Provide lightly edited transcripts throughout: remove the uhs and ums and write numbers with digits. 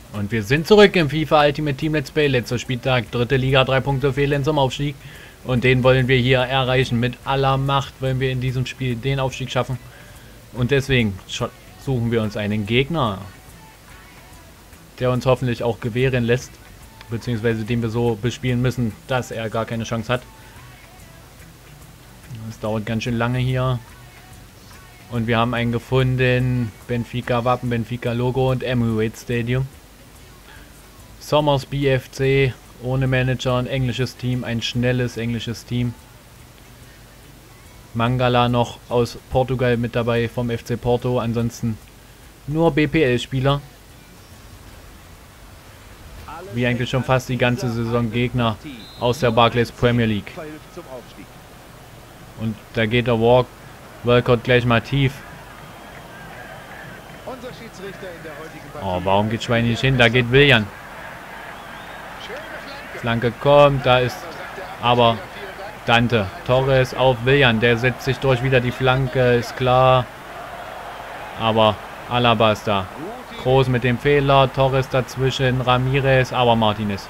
Und wir sind zurück im FIFA Ultimate Team Let's Play. Letzter Spieltag, 3. Liga, 3 Punkte fehlen zum Aufstieg. Und den wollen wir hier erreichen. Mit aller Macht wollen wir in diesem Spiel den Aufstieg schaffen. Und deswegen suchen wir uns einen Gegner, der uns hoffentlich auch gewähren lässt. Beziehungsweise den wir so bespielen müssen, dass er gar keine Chance hat. Das dauert ganz schön lange hier. Und wir haben einen gefunden. Benfica Wappen, Benfica Logo und Emirates Stadium. Sommers BFC, ohne Manager, ein englisches Team, ein schnelles englisches Team. Mangala noch aus Portugal mit dabei vom FC Porto, ansonsten nur BPL-Spieler. Wie eigentlich schon fast die ganze Saison Gegner aus der Barclays Premier League. Und da geht der Walcott gleich mal tief. Oh, warum geht Schwein nicht hin? Da geht Willian. Flanke kommt, da ist aber Dante. Torres auf Willian, der setzt sich durch wieder die Flanke, ist klar. Aber Alaba ist da. Groß mit dem Fehler, Torres dazwischen, Ramirez, aber Martinez.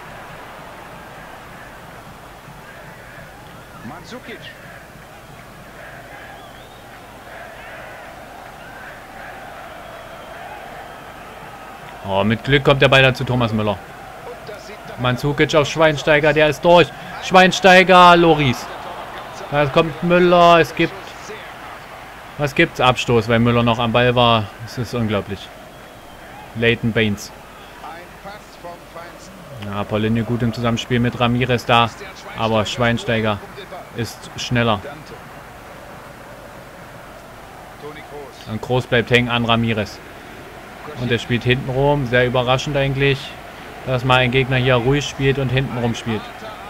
Oh, mit Glück kommt der Ball da zu Thomas Müller. Mandzukic auf Schweinsteiger, der ist durch. Schweinsteiger, Loris. Da kommt Müller, es gibt... Was gibt's? Abstoß, weil Müller noch am Ball war. Das ist unglaublich. Leighton Baines. Ja, Paulinho gut im Zusammenspiel mit Ramirez da. Aber Schweinsteiger ist schneller. Und Groß bleibt hängen an Ramirez. Und er spielt hintenrum. Sehr überraschend eigentlich, dass mal ein Gegner hier ruhig spielt und hintenrum spielt.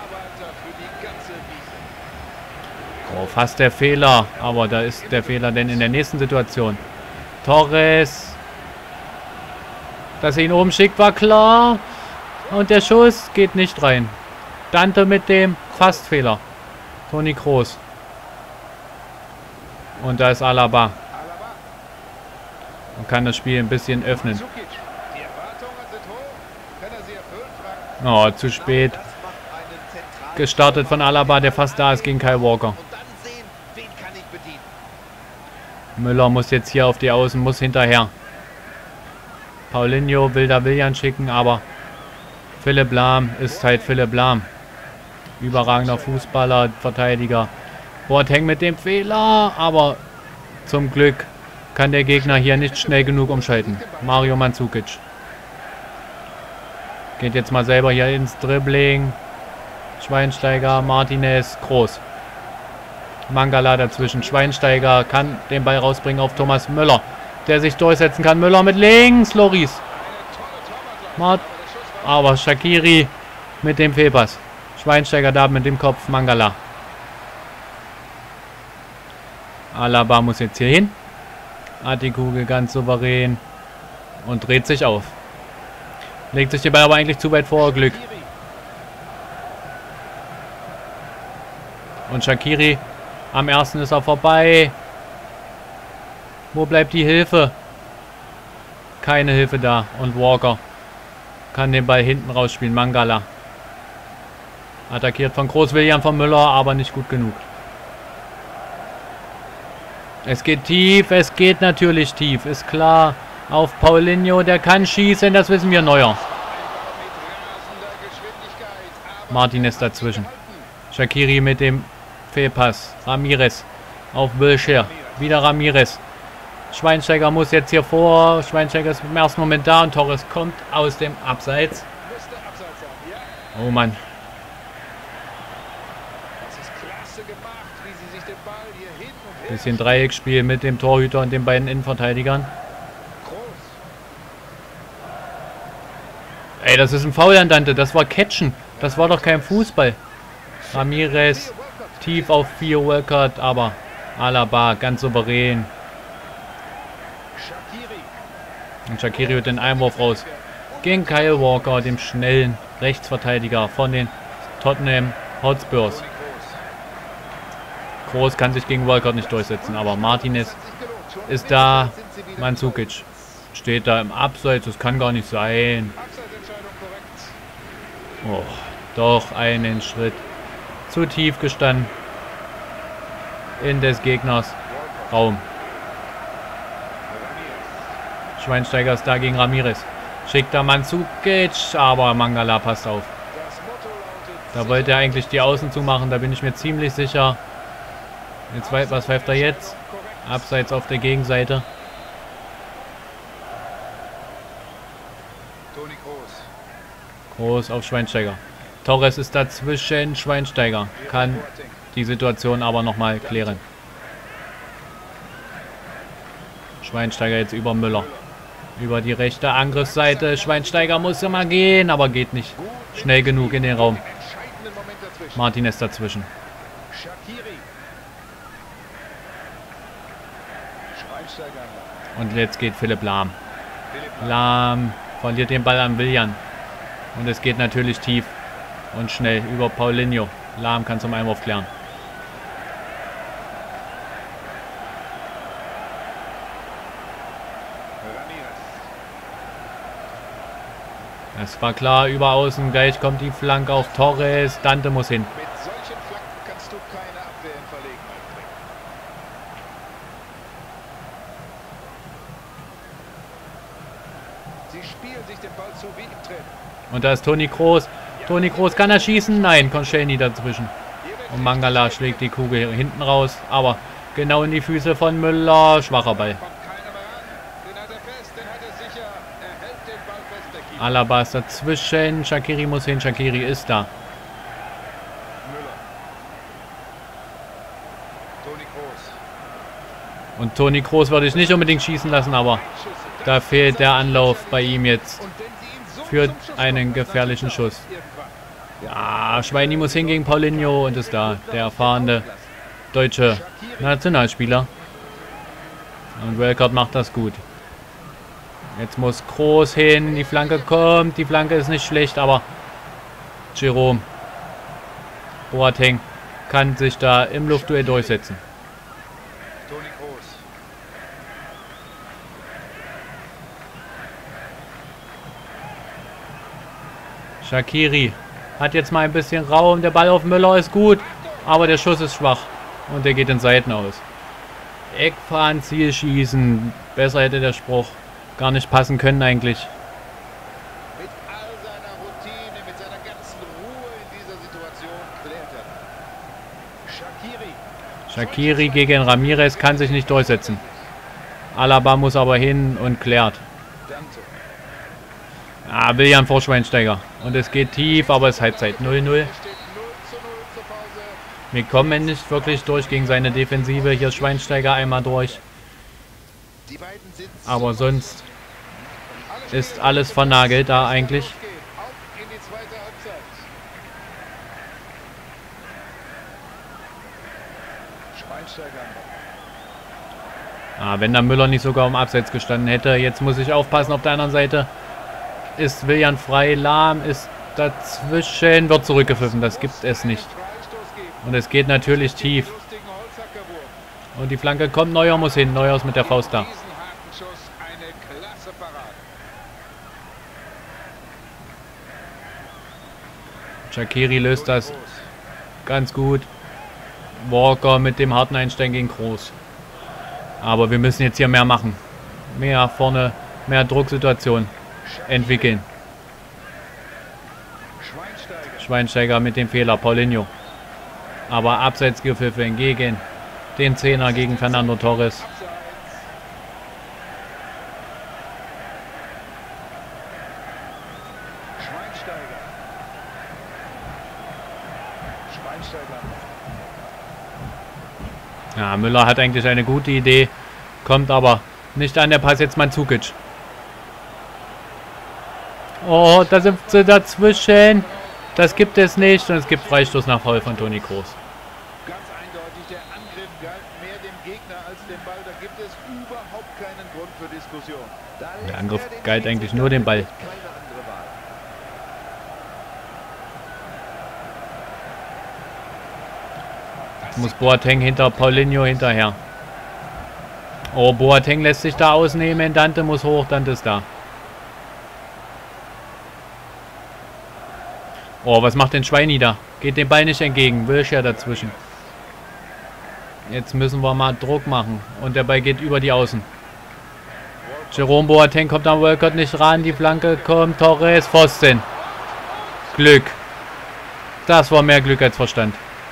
Oh, fast der Fehler. Aber da ist der Fehler denn in der nächsten Situation. Torres. Dass er ihn oben schickt, war klar. Und der Schuss geht nicht rein. Dante mit dem Fastfehler. Toni Kroos. Und da ist Alaba. Und kann das Spiel ein bisschen öffnen. Oh, zu spät. Gestartet von Alaba, der fast da ist gegen Kyle Walker. Müller muss jetzt hier auf die Außen, muss hinterher. Paulinho will da Willian schicken, aber Philipp Lahm ist halt Philipp Lahm. Überragender Fußballer, Verteidiger. Boateng mit dem Fehler, aber zum Glück kann der Gegner hier nicht schnell genug umschalten. Mario Mandzukic. Geht jetzt mal selber hier ins Dribbling. Schweinsteiger, Martinez, Groß. Mangala dazwischen. Schweinsteiger kann den Ball rausbringen auf Thomas Müller, der sich durchsetzen kann. Müller mit links. Loris. Aber Shaqiri mit dem Fehlpass. Schweinsteiger da mit dem Kopf. Mangala. Alaba muss jetzt hier hin. Hat die Kugel ganz souverän. Und dreht sich auf. Legt sich den Ball aber eigentlich zu weit vor. Glück. Und Shaqiri am ersten ist er vorbei. Wo bleibt die Hilfe? Keine Hilfe da. Und Walker kann den Ball hinten rausspielen. Mangala. Attackiert von Groß, Willian von Müller, aber nicht gut genug. Es geht tief, es geht natürlich tief, ist klar. Auf Paulinho, der kann schießen, das wissen wir. Neuer. Martinez dazwischen. Shaqiri mit dem Fehlpass. Ramirez auf Wilshere. Wieder Ramirez. Schweinsteiger muss jetzt hier vor. Schweinsteiger ist im ersten Moment da und Torres kommt aus dem Abseits. Oh Mann. Bisschen Dreiecksspiel mit dem Torhüter und den beiden Innenverteidigern. Ey, das ist ein Foul an Dante. Das war Catchen. Das war doch kein Fußball. Ramirez tief auf 4 Walcott, aber Alaba ganz souverän. Und Shaqiri wird den Einwurf raus. Gegen Kyle Walker, dem schnellen Rechtsverteidiger von den Tottenham Hotspurs. Groß kann sich gegen Walcott nicht durchsetzen, aber Martinez ist da. Mandzukic steht da im Abseits, das kann gar nicht sein. Oh, doch einen Schritt zu tief gestanden in des Gegners Raum. Schweinsteiger ist da gegen Ramirez. Schickt der Mandzukic, aber Mangala passt auf. Da wollte er eigentlich die Außen zumachen, da bin ich mir ziemlich sicher. Jetzt, was pfeift er jetzt? Abseits auf der Gegenseite. Groß auf Schweinsteiger. Torres ist dazwischen. Schweinsteiger kann die Situation aber nochmal klären. Schweinsteiger jetzt über Müller. Über die rechte Angriffsseite. Schweinsteiger muss immer gehen, aber geht nicht schnell genug in den Raum. Martinez dazwischen. Und jetzt geht Philipp Lahm. Lahm verliert den Ball an Willian. Und es geht natürlich tief und schnell über Paulinho. Lahm kann zum Einwurf klären. Es war klar, über außen. Gleich kommt die Flanke auf Torres. Dante muss hin. Mit solchen Flanken kannst du keine Abwehr in Verlegenheit bringen. Sie spielen sich den Ball zu wie im Training. Und da ist Toni Kroos. Toni Kroos, kann er schießen? Nein, Koscielny dazwischen. Und Mangala schlägt die Kugel hinten raus. Aber genau in die Füße von Müller. Schwacher Ball. Alaba ist dazwischen. Shaqiri muss hin. Shaqiri ist da. Und Toni Kroos würde ich nicht unbedingt schießen lassen, aber da fehlt der Anlauf bei ihm jetzt für einen gefährlichen Schuss. Ja, Schweini muss hin gegen Paulinho und ist da. Der erfahrene deutsche Nationalspieler. Und Welkert macht das gut. Jetzt muss Kroos hin. Die Flanke kommt. Die Flanke ist nicht schlecht, aber Jerome Boateng kann sich da im Luftduell durchsetzen. Shaqiri hat jetzt mal ein bisschen Raum. Der Ball auf Müller ist gut, aber der Schuss ist schwach. Und der geht in Seiten aus. Eckfahren, Ziel schießen. Besser hätte der Spruch gar nicht passen können eigentlich. Mit all seiner Routine, mit seiner ganzen Ruhe in dieser Situation klärt er. Shaqiri gegen Ramirez kann sich nicht durchsetzen. Alaba muss aber hin und klärt. Ah, Willian vor Schweinsteiger. Und es geht tief, aber es ist Halbzeit 0-0. Wir kommen nicht wirklich durch gegen seine Defensive. Hier ist Schweinsteiger einmal durch. Aber sonst ist alles vernagelt da eigentlich. Ah, wenn der Müller nicht sogar im Abseits gestanden hätte. Jetzt muss ich aufpassen auf der anderen Seite. Ist Willian frei, Lahm ist dazwischen, wird zurückgepfiffen, das gibt es nicht. Und es geht natürlich tief. Und die Flanke kommt, Neuer muss hin, Neuer ist mit der Faust da. Shaqiri löst das ganz gut. Walker mit dem harten Einstein gegen Kroos. Aber wir müssen jetzt hier mehr machen. Mehr vorne, mehr Drucksituation entwickeln. Schweinsteiger mit dem Fehler, Paulinho. Aber abseits gepfiffen gegen den Zehner, gegen Fernando Torres. Ja, Müller hat eigentlich eine gute Idee, kommt aber nicht an, der Pass jetzt Mandzukic. Oh, da sind sie dazwischen. Das gibt es nicht. Und es gibt Freistoß nach Foul von Toni Kroos. Ganz eindeutig, der Angriff galt mehr dem Gegner als dem Ball. Da gibt es überhaupt keinen Grund für Diskussion. Der Angriff galt eigentlich nur dem Ball. Jetzt muss Boateng hinter Paulinho hinterher. Oh, Boateng lässt sich da ausnehmen. Dante muss hoch, Dante ist da. Oh, was macht denn Schweini da? Geht dem Ball nicht entgegen. Wilshere dazwischen. Jetzt müssen wir mal Druck machen. Und der Ball geht über die Außen. Jerome Boateng kommt am Walcott nicht ran. Die Flanke kommt. Torres, Pfosten. Glück. Das war mehr Glück als Verstand.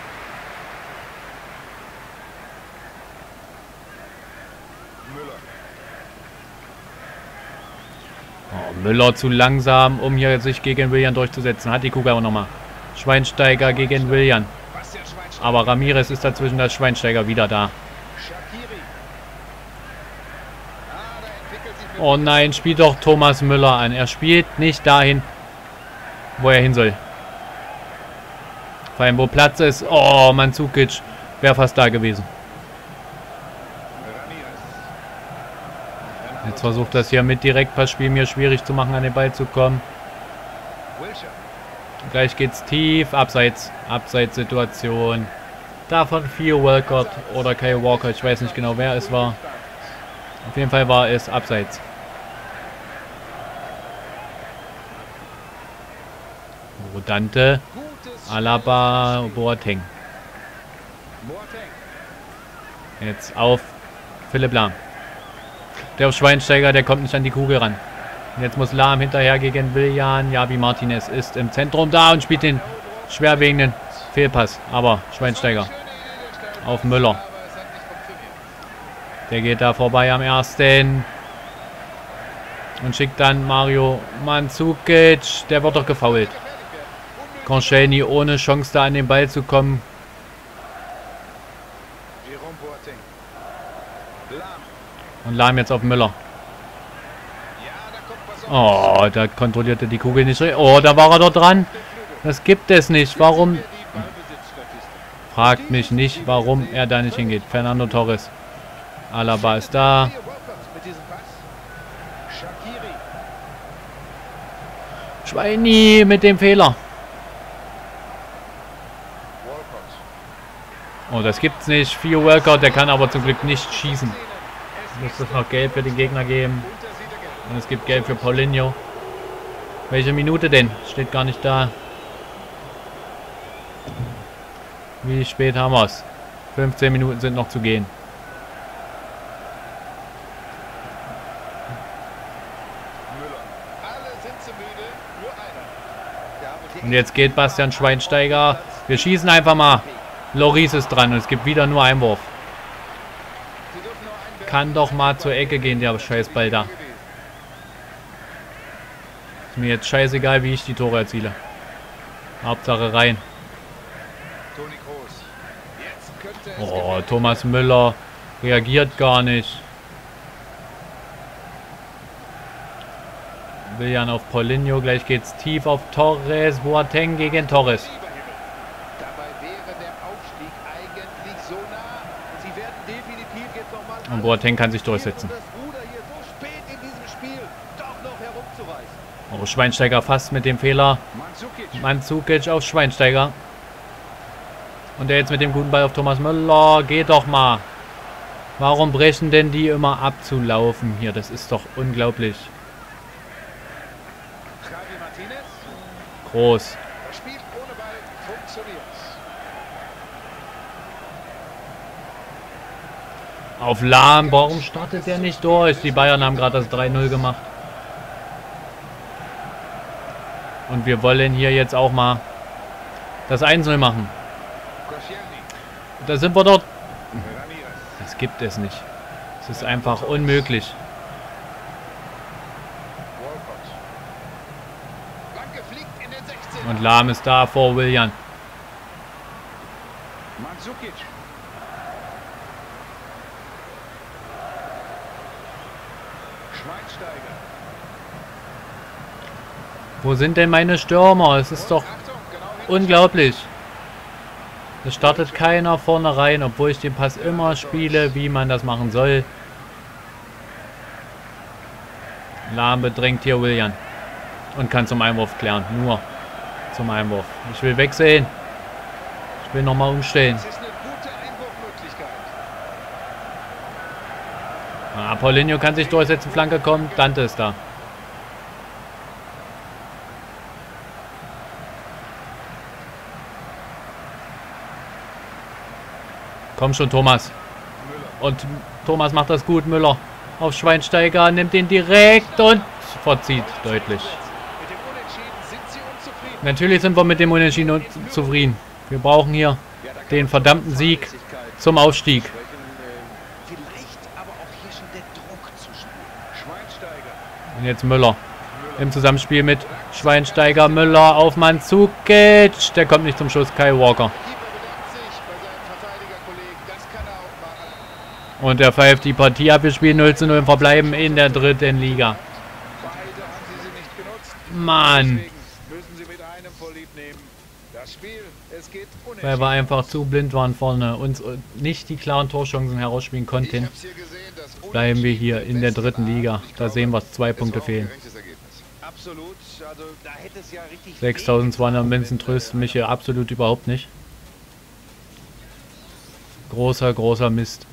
Oh, Müller zu langsam, um hier sich gegen Willian durchzusetzen. Hat die Kugel auch nochmal. Schweinsteiger gegen Willian. Aber Ramirez ist dazwischen, das Schweinsteiger wieder da. Oh nein, spielt doch Thomas Müller an. Er spielt nicht dahin, wo er hin soll. Vor allem, wo Platz ist. Oh, Mandzukic wäre fast da gewesen. Jetzt versucht das hier mit Direktpassspiel mir schwierig zu machen, an den Ball zu kommen. Gleich geht's tief. Abseits. Abseitssituation. Davon Theo Walcott oder Kyle Walker. Ich weiß nicht genau, wer es war. Auf jeden Fall war es abseits. Dante, Alaba, Boateng. Jetzt auf Philipp Lahm. Der auf Schweinsteiger, der kommt nicht an die Kugel ran. Und jetzt muss Lahm hinterher gegen Willian. Javi Martinez ist im Zentrum da und spielt den schwerwiegenden Fehlpass. Aber Schweinsteiger auf Müller. Der geht da vorbei am ersten. Und schickt dann Mario Mandzukic. Der wird doch gefoult. Koncheni ohne Chance da an den Ball zu kommen. Und Lahm jetzt auf Müller. Oh, da kontrollierte die Kugel nicht. Oh, da war er doch dran. Das gibt es nicht. Warum? Fragt mich nicht, warum er da nicht hingeht. Fernando Torres. Alaba ist da. Schweini mit dem Fehler. Oh, das gibt's nicht. Theo Walcott, der kann aber zum Glück nicht schießen. Muss es noch Gelb für den Gegner geben. Und es gibt Gelb für Paulinho. Welche Minute denn? Steht gar nicht da. Wie spät haben wir es? 15 Minuten sind noch zu gehen. Und jetzt geht Bastian Schweinsteiger. Wir schießen einfach mal. Loris ist dran und es gibt wieder nur Einwurf. Kann doch mal zur Ecke gehen, der Scheißball da. Ist mir jetzt scheißegal, wie ich die Tore erziele. Hauptsache rein. Oh, Thomas Müller reagiert gar nicht. Willian auf Paulinho, gleich geht's tief auf Torres. Boateng gegen Torres. Und Boateng kann sich durchsetzen. Oh, Schweinsteiger fast mit dem Fehler. Mandzukic auf Schweinsteiger. Und der jetzt mit dem guten Ball auf Thomas Müller. Geht doch mal. Warum brechen denn die immer ab zu laufen hier? Das ist doch unglaublich. Groß. Auf Lahm. Warum startet der nicht durch? Die Bayern haben gerade das 3-0 gemacht. Und wir wollen hier jetzt auch mal das 1-0 machen. Da sind wir dort. Das gibt es nicht. Es ist einfach unmöglich. Und Lahm ist da vor Willian. Wo sind denn meine Stürmer? Es ist doch unglaublich. Es startet keiner vorne rein, obwohl ich den Pass immer spiele, wie man das machen soll. Lahm bedrängt hier Willian. Und kann zum Einwurf klären. Nur zum Einwurf. Ich will wechseln. Ich will nochmal umstellen. Ah, Paulinho kann sich durchsetzen. Flanke kommt. Dante ist da. Komm schon, Thomas. Und Thomas macht das gut. Müller auf Schweinsteiger, nimmt ihn direkt und verzieht deutlich. Natürlich sind wir mit dem Unentschieden zufrieden. Wir brauchen hier den verdammten Sieg zum Aufstieg. Und jetzt Müller im Zusammenspiel mit Schweinsteiger, Müller auf Mandzukic. Der kommt nicht zum Schuss, Kai Walker. Und er pfeift die Partie ab. Wir spielen 0:0 und verbleiben in der 3. Liga. Mann. Weil wir einfach zu blind waren vorne und nicht die klaren Torchancen herausspielen konnten, bleiben wir hier in der 3. Liga. Da sehen wir, 2 Punkte fehlen. 6.200 Münzen trösten mich hier absolut überhaupt nicht. Großer Mist.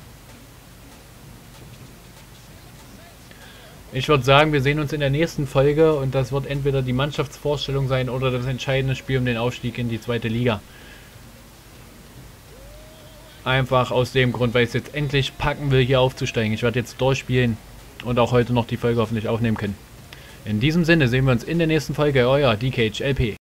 Ich würde sagen, wir sehen uns in der nächsten Folge und das wird entweder die Mannschaftsvorstellung sein oder das entscheidende Spiel um den Aufstieg in die 2. Liga. Einfach aus dem Grund, weil ich es jetzt endlich packen will, hier aufzusteigen. Ich werde jetzt durchspielen und auch heute noch die Folge hoffentlich aufnehmen können. In diesem Sinne sehen wir uns in der nächsten Folge. Euer DKHLP.